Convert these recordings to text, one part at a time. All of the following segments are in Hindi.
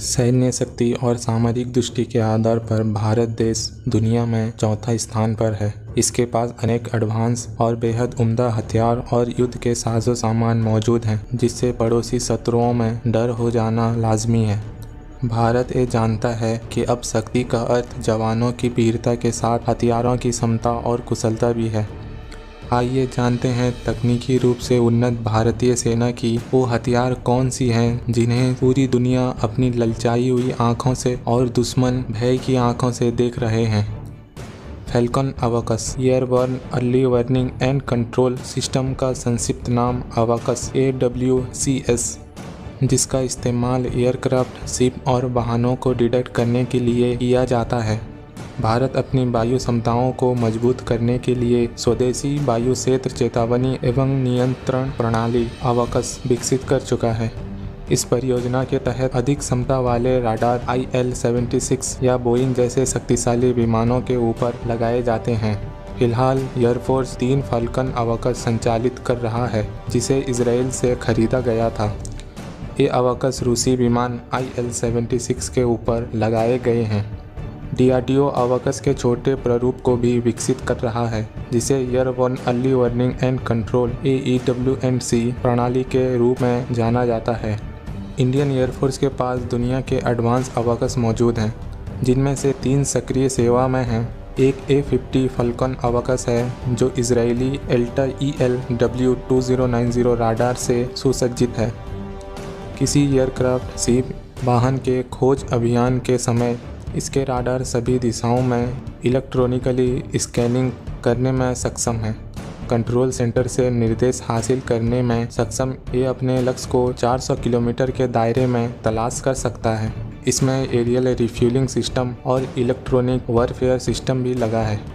सैन्य शक्ति और सामरिक दृष्टि के आधार पर भारत देश दुनिया में चौथा स्थान पर है। इसके पास अनेक एडवांस और बेहद उम्दा हथियार और युद्ध के साजो सामान मौजूद हैं, जिससे पड़ोसी शत्रुओं में डर हो जाना लाजमी है। भारत ये जानता है कि अब शक्ति का अर्थ जवानों की वीरता के साथ हथियारों की क्षमता और कुशलता भी है। आइए जानते हैं तकनीकी रूप से उन्नत भारतीय सेना की वो हथियार कौन सी हैं जिन्हें पूरी दुनिया अपनी ललचाई हुई आंखों से और दुश्मन भय की आंखों से देख रहे हैं। फैल्कन अवकस airborne early warning and control system का संक्षिप्त नाम अवकस AWCS, जिसका इस्तेमाल एयरक्राफ्ट, शिप और वाहनों को डिटेक्ट करने के लिए किया जाता है। भारत अपनी वायु क्षमताओं को मजबूत करने के लिए स्वदेशी वायु क्षेत्र चेतावनी एवं नियंत्रण प्रणाली अवकस विकसित कर चुका है। इस परियोजना के तहत अधिक क्षमता वाले राडार IL-76 या बोइंग जैसे शक्तिशाली विमानों के ऊपर लगाए जाते हैं। फिलहाल एयरफोर्स 3 फाल्कन अवकस संचालित कर रहा है, जिसे इजराइल से खरीदा गया था। ये अवकस रूसी विमान IL-76 के ऊपर लगाए गए हैं। DRDO अवकस के छोटे प्रारूप को भी विकसित कर रहा है, जिसे airborne early warning and control AEW&C प्रणाली के रूप में जाना जाता है। इंडियन एयरफोर्स के पास दुनिया के एडवांस अवकस मौजूद हैं, जिनमें से 3 सक्रिय सेवा में हैं। एक A-50 फाल्कन अवकस है, जो इजरायली एल्टा ELW-2090 राडार से सुसज्जित है। किसी एयरक्राफ्ट, शिप, वाहन के खोज अभियान के समय इसके राडार सभी दिशाओं में इलेक्ट्रॉनिकली स्कैनिंग करने में सक्षम है। कंट्रोल सेंटर से निर्देश हासिल करने में सक्षम ये अपने लक्ष्य को 400 किलोमीटर के दायरे में तलाश कर सकता है। इसमें एरियल रिफ्यूलिंग सिस्टम और इलेक्ट्रॉनिक वॉरफेयर सिस्टम भी लगा है।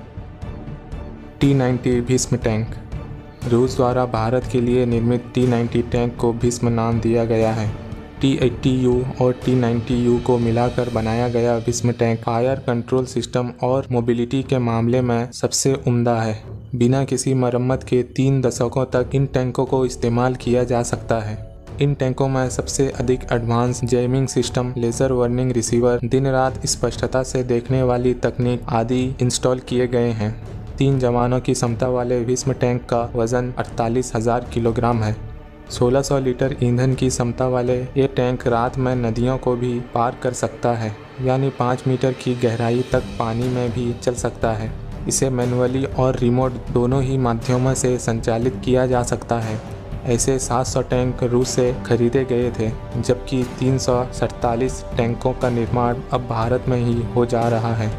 T-90 Bhishma tank. रूस द्वारा भारत के लिए निर्मित T-90 टैंक को भीष्म नाम दिया गया है। T-80U और T-90U को मिलाकर बनाया गया Bhishma tank fire control system और मोबिलिटी के मामले में सबसे उम्दा है। बिना किसी मरम्मत के 3 दशकों तक इन टैंकों को इस्तेमाल किया जा सकता है। इन टैंकों में सबसे अधिक advance jamming system, laser warning receiver, दिन रात स्पष्टता से देखने वाली तकनीक आदि इंस्टॉल किए गए हैं। 3 जवानों की क्षमता वाले भीष्म टैंक का वजन 48,000 किलोग्राम है। 1600 लीटर ईंधन की क्षमता वाले ये टैंक रात में नदियों को भी पार कर सकता है, यानी 5 मीटर की गहराई तक पानी में भी चल सकता है। इसे मैनुअली और रिमोट दोनों ही माध्यमों से संचालित किया जा सकता है। ऐसे 700 टैंक रूस से खरीदे गए थे, जबकि 347 टैंकों का निर्माण अब भारत में ही हो जा रहा है।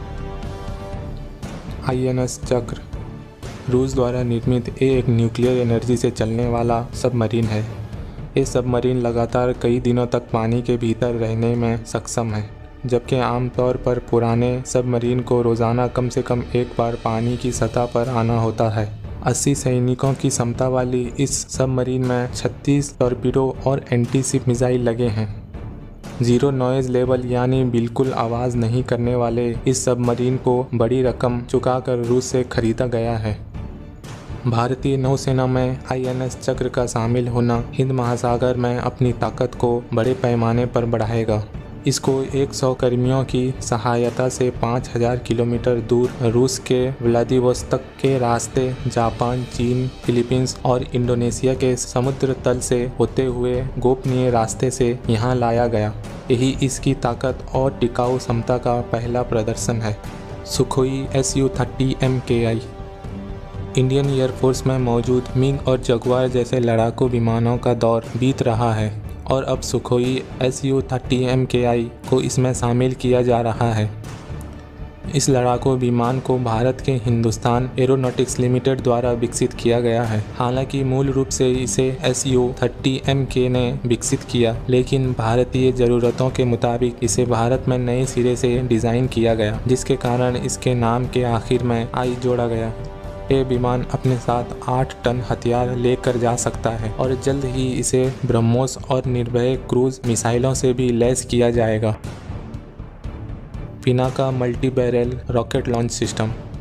INS चक्र। रूस द्वारा निर्मित ये एक न्यूक्लियर एनर्जी से चलने वाला सबमरीन है। ये सबमरीन लगातार कई दिनों तक पानी के भीतर रहने में सक्षम है, जबकि आमतौर पर पुराने सबमरीन को रोज़ाना कम से कम एक बार पानी की सतह पर आना होता है। 80 सैनिकों की क्षमता वाली इस सबमरीन में 36 टॉर्पीडो और एंटी-शिप मिसाइल लगे हैं। जीरो नॉइज़ लेवल यानी बिल्कुल आवाज़ नहीं करने वाले इस सबमरीन को बड़ी रकम चुकाकर रूस से खरीदा गया है। भारतीय नौसेना में INS चक्र का शामिल होना हिंद महासागर में अपनी ताकत को बड़े पैमाने पर बढ़ाएगा। इसको 100 कर्मियों की सहायता से 5000 किलोमीटर दूर रूस के व्लादिवोस्तोक के रास्ते जापान, चीन, फिलीपींस और इंडोनेशिया के समुद्र तल से होते हुए गोपनीय रास्ते से यहाँ लाया गया। यही इसकी ताकत और टिकाऊ क्षमता का पहला प्रदर्शन है। Sukhoi Su-30 MKI। Indian air force में मौजूद मिग और जगुआर जैसे लड़ाकू विमानों का दौर बीत रहा है और अब सुखोई Su-30 MKI को इसमें शामिल किया जा रहा है। इस लड़ाकू विमान को भारत के हिंदुस्तान एरोनॉटिक्स लिमिटेड द्वारा विकसित किया गया है। हालांकि मूल रूप से इसे Su-30 MK ने विकसित किया, लेकिन भारतीय ज़रूरतों के मुताबिक इसे भारत में नए सिरे से डिज़ाइन किया गया, जिसके कारण इसके नाम के आखिर में I जोड़ा गया। ये विमान अपने साथ 8 टन हथियार लेकर जा सकता है और जल्द ही इसे ब्रह्मोस और निर्भय क्रूज मिसाइलों से भी लैस किया जाएगा। Pinaka multi barrel rocket launch system.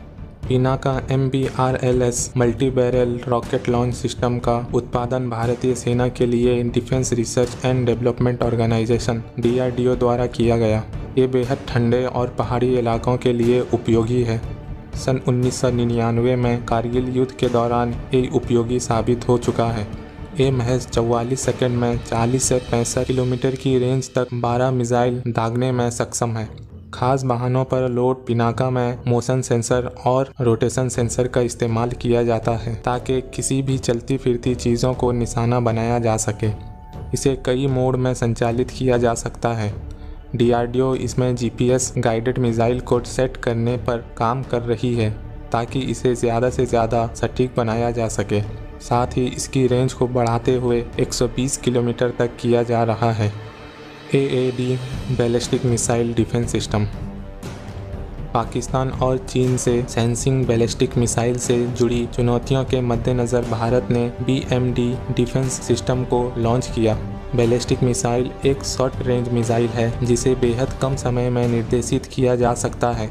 Pinaka MBRLS multi barrel rocket launch system का उत्पादन भारतीय सेना के लिए defence research and development organisation DRDO द्वारा किया गया। ये बेहद ठंडे और पहाड़ी इलाकों के लिए उपयोगी है। सन 1999 में कारगिल युद्ध के दौरान ये उपयोगी साबित हो चुका है। ये महज 44 सेकंड में 40 से 65 किलोमीटर की रेंज तक 12 मिसाइल दागने में सक्षम है। खास वाहनों पर लोड पिनाका में मोशन सेंसर और रोटेशन सेंसर का इस्तेमाल किया जाता है ताकि किसी भी चलती फिरती चीज़ों को निशाना बनाया जा सके। इसे कई मोड में संचालित किया जा सकता है। DRDO इसमें GPS गाइडेड मिसाइल को सेट करने पर काम कर रही है ताकि इसे ज़्यादा से ज़्यादा सटीक बनाया जा सके। साथ ही इसकी रेंज को बढ़ाते हुए 120 किलोमीटर तक किया जा रहा है। AAD ballistic missile defence system. Pakistan और चीन से सेंसिंग बैलिस्टिक मिसाइल से जुड़ी चुनौतियों के मद्देनज़र भारत ने BMD डिफेंस सिस्टम को लॉन्च किया। बैलिस्टिक मिसाइल एक शॉर्ट रेंज मिसाइल है जिसे बेहद कम समय में निर्देशित किया जा सकता है।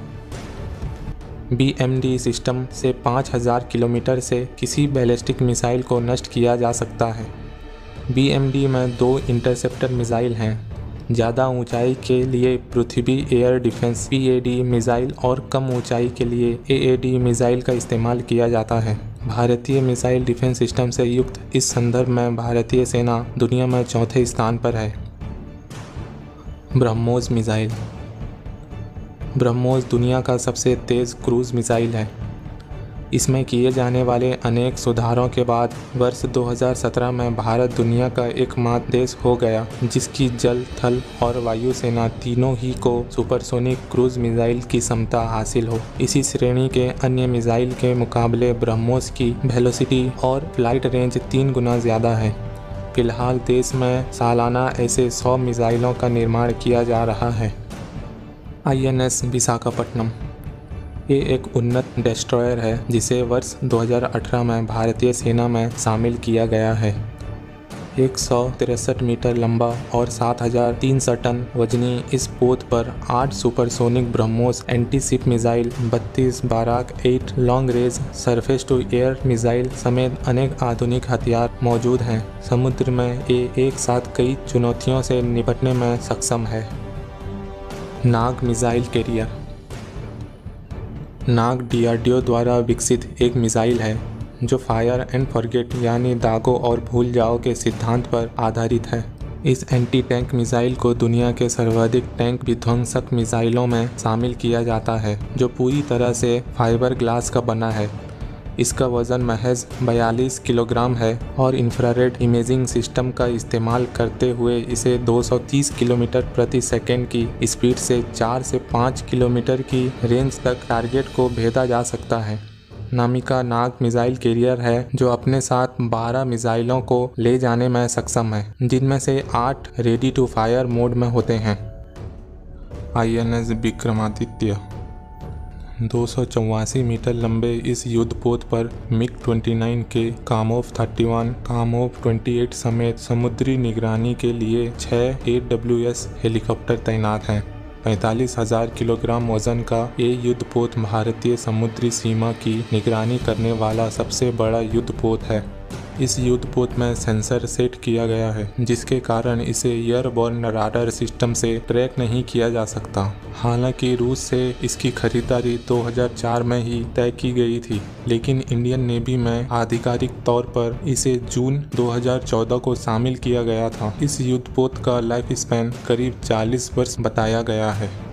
BMD सिस्टम से 5000 किलोमीटर से किसी बैलिस्टिक मिसाइल को नष्ट किया जा सकता है। BMD में 2 इंटरसेप्टर मिसाइल हैं। ज़्यादा ऊंचाई के लिए Prithvi air defence PAD missile और कम ऊंचाई के लिए AAD मिसाइल का इस्तेमाल किया जाता है। भारतीय मिसाइल डिफेंस सिस्टम से युक्त इस संदर्भ में भारतीय सेना दुनिया में चौथे स्थान पर है। ब्रह्मोस मिसाइल। ब्रह्मोस दुनिया का सबसे तेज़ क्रूज़ मिसाइल है। इसमें किए जाने वाले अनेक सुधारों के बाद वर्ष 2017 में भारत दुनिया का एकमात्र देश हो गया जिसकी जल, थल और वायु सेना तीनों ही को सुपरसोनिक क्रूज़ मिसाइल की क्षमता हासिल हो। इसी श्रेणी के अन्य मिसाइल के मुकाबले ब्रह्मोस की वेलोसिटी और फ्लाइट रेंज 3 गुना ज़्यादा है। फिलहाल देश में सालाना ऐसे 100 मिसाइलों का निर्माण किया जा रहा है। INS विशाखापट्टनम। ये एक उन्नत डेस्ट्रॉयर है जिसे वर्ष 2018 में भारतीय सेना में शामिल किया गया है। 163 मीटर लंबा और 7300 टन वजनी इस पोत पर 8 supersonic BrahMos anti ship missile, 32 Barak 8 long range surface to air missile समेत अनेक आधुनिक हथियार मौजूद हैं। समुद्र में ये एक साथ कई चुनौतियों से निपटने में सक्षम है। Nag missile carrier. Nag DRDO द्वारा विकसित एक मिसाइल है जो फायर एंड फॉरगेट यानी दागो और भूल जाओ के सिद्धांत पर आधारित है। इस एंटी टैंक मिसाइल को दुनिया के सर्वाधिक टैंक विध्वंसक मिसाइलों में शामिल किया जाता है जो पूरी तरह से फाइबर ग्लास का बना है। इसका वज़न महज 42 किलोग्राम है और इंफ्रारेड इमेजिंग सिस्टम का इस्तेमाल करते हुए इसे 230 किलोमीटर प्रति सेकंड की स्पीड से 4 से 5 किलोमीटर की रेंज तक टारगेट को भेदा जा सकता है। नामिका नाग मिसाइल कैरियर है जो अपने साथ 12 मिसाइलों को ले जाने में सक्षम है जिनमें से 8 रेडी टू फायर मोड में होते हैं। INS विक्रमादित्य। 284 मीटर लंबे इस युद्धपोत पर MiG-29 के कामोव 31, कामोव 28 समेत समुद्री निगरानी के लिए 6 AWS हेलीकॉप्टर तैनात हैं। 45,000 किलोग्राम वजन का ये युद्धपोत भारतीय समुद्री सीमा की निगरानी करने वाला सबसे बड़ा युद्धपोत है। इस युद्धपोत में सेंसर सेट किया गया है जिसके कारण इसे एयरबोर्न राडार सिस्टम से ट्रैक नहीं किया जा सकता। हालांकि रूस से इसकी खरीदारी 2004 में ही तय की गई थी, लेकिन इंडियन नेवी में आधिकारिक तौर पर इसे जून 2014 को शामिल किया गया था। इस युद्धपोत का लाइफ स्पैन करीब 40 वर्ष बताया गया है।